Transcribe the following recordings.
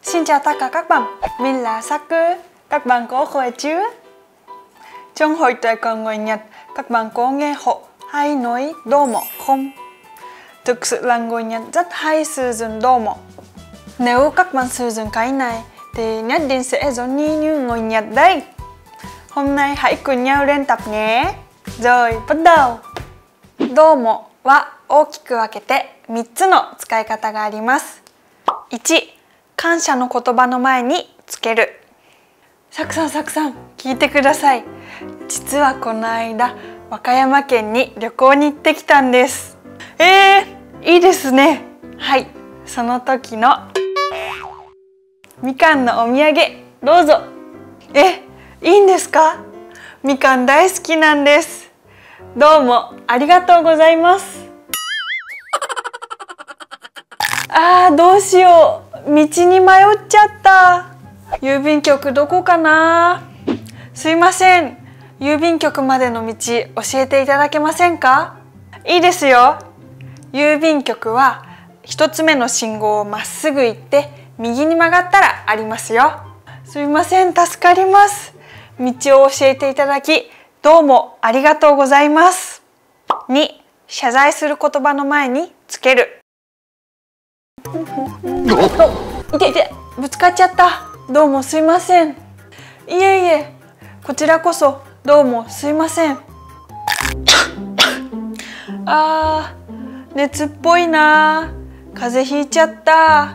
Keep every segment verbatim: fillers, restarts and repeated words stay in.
Xin chào tất cả các bạn, mình là Saku. Các bạn có khỏe chứ? Trong hồi trẻ còn người Nhật, các bạn có nghe họ hay nói domo không? Thực sự là người Nhật rất hay sử dụng domo. Nếu các bạn sử dụng cái này thì nhất định sẽ giống như, như người Nhật đấy. Hôm nay hãy cùng nhau練tập nhé. Rồi, bắt đầu. Domo wa okiku wakete miっつの使い方があります。いち、感謝の言葉の前につける。サクさん、サクさん、聞いてください。実はこの間、和歌山県に旅行に行ってきたんです。えー、いいですね。はい、その時のみかんのお土産、どうぞ。え、いいんですか？みかん大好きなんです。どうもありがとうございます。あー、どうしよう。道に迷っちゃった。郵便局どこかな？すいません。郵便局までの道教えていただけませんか？いいですよ。郵便局は一つ目の信号をまっすぐ行って右に曲がったらありますよ。すいません、助かります。道を教えていただきどうもありがとうございます。に、謝罪する言葉の前につける。いていて、ぶつかっちゃった。どうもすいません。いえいえ、こちらこそどうもすいません。あー、熱っぽいな。風邪ひいちゃった。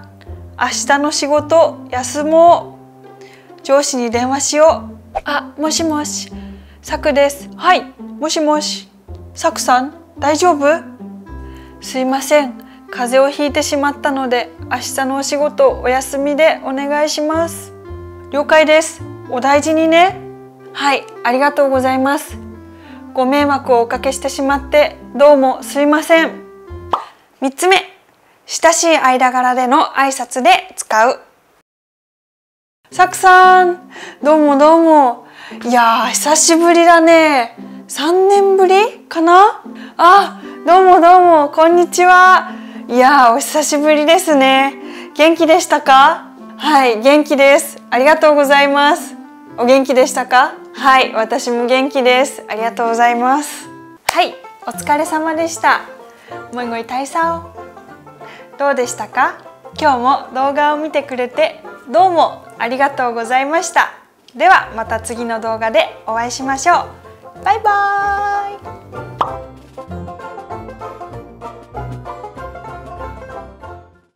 明日の仕事休もう。上司に電話しよう。あ、もしもし、さくです。はい、もしもし。さくさん、大丈夫？すいません。風邪をひいてしまったので、明日のお仕事お休みでお願いします。了解です。お大事にね。はい、ありがとうございます。ご迷惑をおかけしてしまってどうもすいません。みっつめ、親しい間柄での挨拶で使う。さくさん、どうもどうも。いやー、久しぶりだね。さんねんぶりかな？あ、どうもどうも、こんにちは。いやー、お久しぶりですね。元気でしたか？はい、元気です。ありがとうございます。お元気でしたか？はい、私も元気です。ありがとうございます。はい、お疲れ様でした。mọi người thấy sao？どうでしたか？今日も動画を見てくれてどうもありがとうございました。ではまた次の動画でお会いしましょう。バイバーイ。